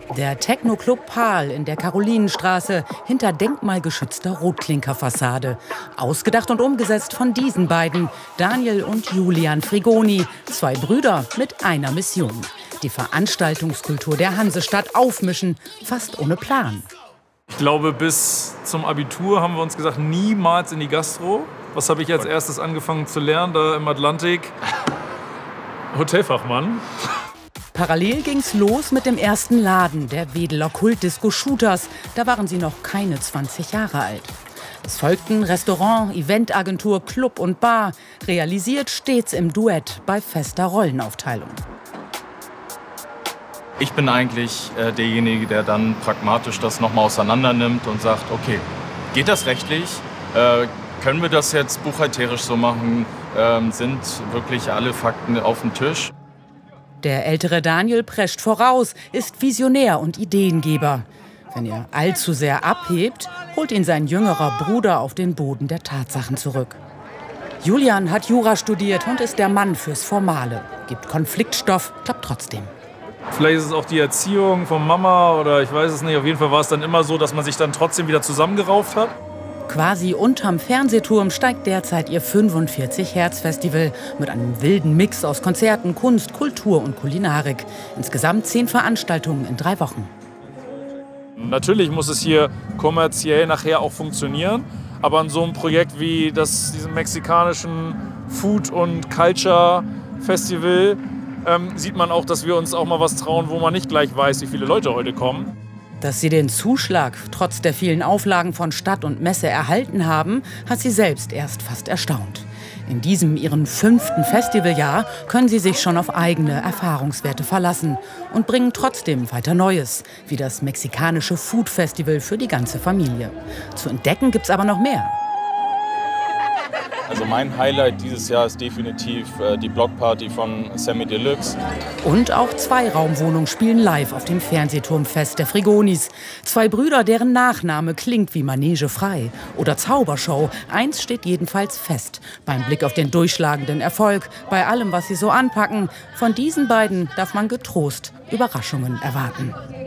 Der Techno-Club Pal in der Karolinenstraße hinter denkmalgeschützter Rotklinkerfassade. Ausgedacht und umgesetzt von diesen beiden, Daniel und Julian Frigoni, zwei Brüder mit einer Mission. Die Veranstaltungskultur der Hansestadt aufmischen, fast ohne Plan. Ich glaube, bis zum Abitur haben wir uns gesagt, niemals in die Gastro. Was habe ich als erstes angefangen zu lernen, da im Atlantik? Hotelfachmann. Parallel ging's los mit dem ersten Laden, der Wedeler Kultdisco Shooters. Da waren sie noch keine 20 Jahre alt. Es folgten Restaurant, Eventagentur, Club und Bar, realisiert stets im Duett bei fester Rollenaufteilung. Ich bin eigentlich derjenige, der dann pragmatisch das nochmal auseinander nimmt und sagt, okay, geht das rechtlich? Können wir das jetzt buchhalterisch so machen? Sind wirklich alle Fakten auf dem Tisch? Der ältere Daniel prescht voraus, ist Visionär und Ideengeber. Wenn er allzu sehr abhebt, holt ihn sein jüngerer Bruder auf den Boden der Tatsachen zurück. Julian hat Jura studiert und ist der Mann fürs Formale. Gibt Konfliktstoff, klappt trotzdem. Vielleicht ist es auch die Erziehung von Mama oder ich weiß es nicht. Auf jeden Fall war es dann immer so, dass man sich dann trotzdem wieder zusammengerauft hat. Quasi unterm Fernsehturm steigt derzeit ihr 45-Hertz-Festival mit einem wilden Mix aus Konzerten, Kunst, Kultur und Kulinarik. Insgesamt 10 Veranstaltungen in 3 Wochen. Natürlich muss es hier kommerziell nachher auch funktionieren. Aber an so einem Projekt wie diesem mexikanischen Food- und Culture-Festival sieht man auch, dass wir uns auch mal was trauen, wo man nicht gleich weiß, wie viele Leute heute kommen. Dass sie den Zuschlag trotz der vielen Auflagen von Stadt und Messe erhalten haben, hat sie selbst erst fast erstaunt. In diesem ihren 5. Festivaljahr können sie sich schon auf eigene Erfahrungswerte verlassen und bringen trotzdem weiter Neues, wie das mexikanische Food Festival für die ganze Familie. Zu entdecken gibt's aber noch mehr. Also mein Highlight dieses Jahr ist definitiv die Blockparty von Sammy Deluxe. Und auch Zweiraumwohnungen spielen live auf dem Fernsehturmfest der Frigonis. 2 Brüder, deren Nachname klingt wie Manege frei oder Zaubershow. Eins steht jedenfalls fest. Beim Blick auf den durchschlagenden Erfolg, bei allem, was sie so anpacken. Von diesen beiden darf man getrost Überraschungen erwarten.